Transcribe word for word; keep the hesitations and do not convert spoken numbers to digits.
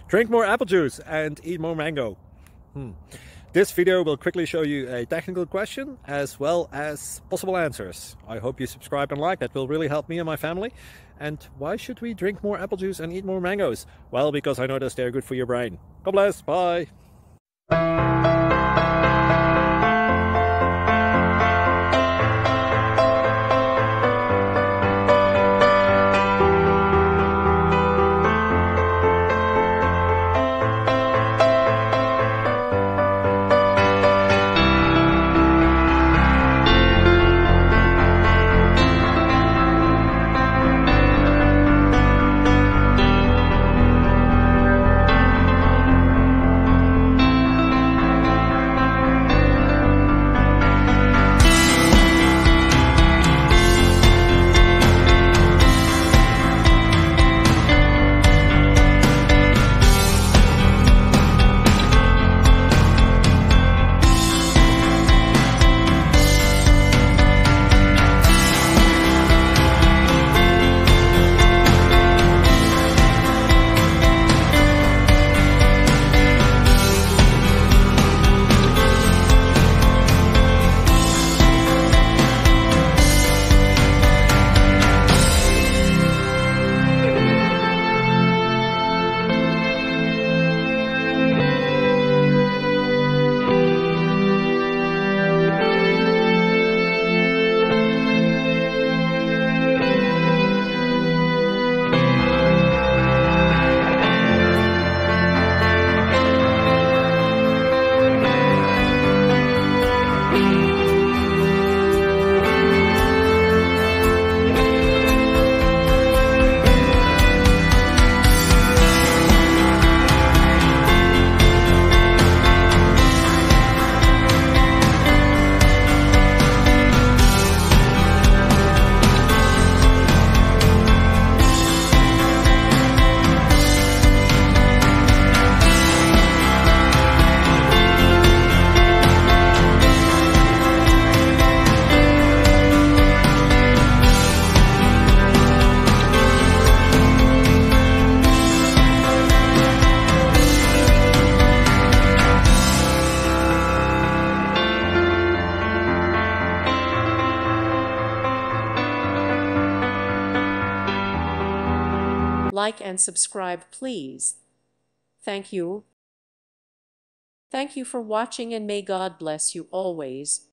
Drink more apple juice and eat more mango. Hmm. This video will quickly show you a technical question as well as possible answers. I hope you subscribe and like, that will really help me and my family. And why should we drink more apple juice and eat more mangoes? Well, because I noticed they're good for your brain. God bless, bye! Like and subscribe, please. Thank you. Thank you for watching, and may God bless you always.